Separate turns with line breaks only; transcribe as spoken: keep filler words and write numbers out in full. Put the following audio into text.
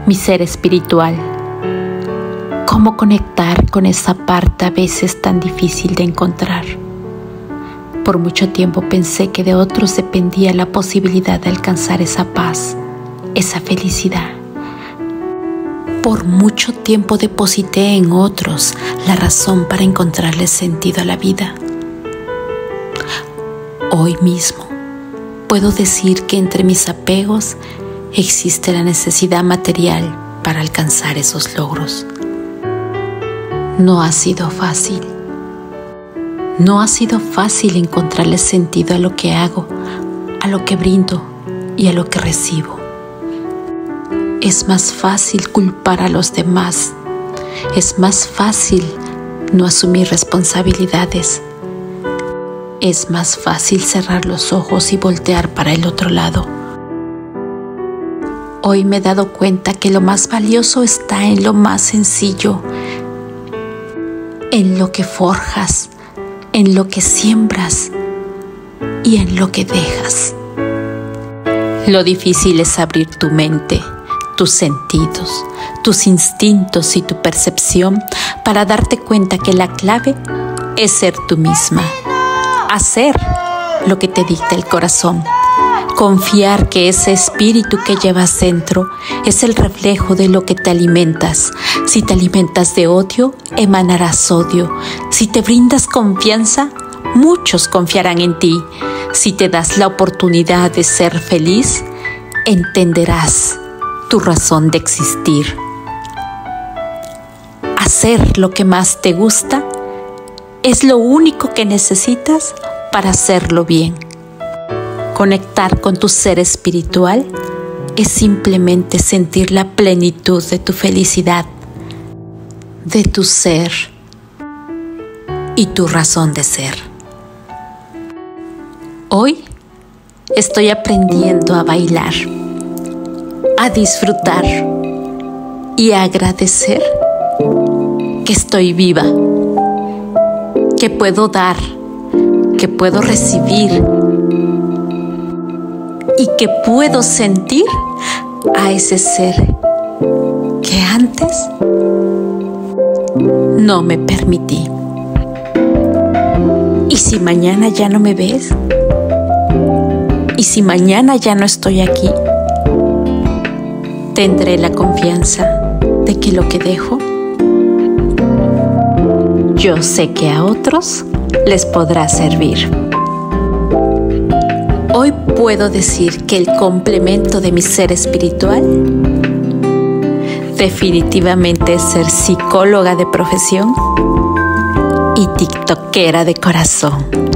mi ser espiritual. ¿Cómo conectar con esa parte a veces tan difícil de encontrar? Por mucho tiempo pensé que de otros dependía la posibilidad de alcanzar esa paz, esa felicidad. Por mucho tiempo deposité en otros la razón para encontrarle sentido a la vida. Hoy mismo puedo decir que entre mis apegos existe la necesidad material para alcanzar esos logros. No ha sido fácil. No ha sido fácil encontrarle sentido a lo que hago, a lo que brindo y a lo que recibo. Es más fácil culpar a los demás. Es más fácil no asumir responsabilidades. Es más fácil cerrar los ojos y voltear para el otro lado. Hoy me he dado cuenta que lo más valioso está en lo más sencillo, en lo que forjas, en lo que siembras y en lo que dejas. Lo difícil es abrir tu mente, tus sentidos, tus instintos y tu percepción para darte cuenta que la clave es ser tú misma, hacer lo que te dicta el corazón, confiar que ese espíritu que llevas dentro es el reflejo de lo que te alimentas. Si te alimentas de odio, emanarás odio. Si te brindas confianza, muchos confiarán en ti. Si te das la oportunidad de ser feliz, entenderás tu razón de existir. Hacer lo que más te gusta es lo único que necesitas para hacerlo bien. Conectar con tu ser espiritual es simplemente sentir la plenitud de tu felicidad, de tu ser y tu razón de ser. Hoy estoy aprendiendo a bailar, a disfrutar y a agradecer que estoy viva, que puedo dar, que puedo recibir y que puedo sentir a ese ser que antes no me permití. ¿Y si mañana ya no me ves? ¿Y si mañana ya no estoy aquí? Tendré la confianza de que lo que dejo, yo sé que a otros les podrá servir. Hoy puedo decir que el complemento de mi ser espiritual definitivamente es ser psicóloga de profesión y tiktokera de corazón.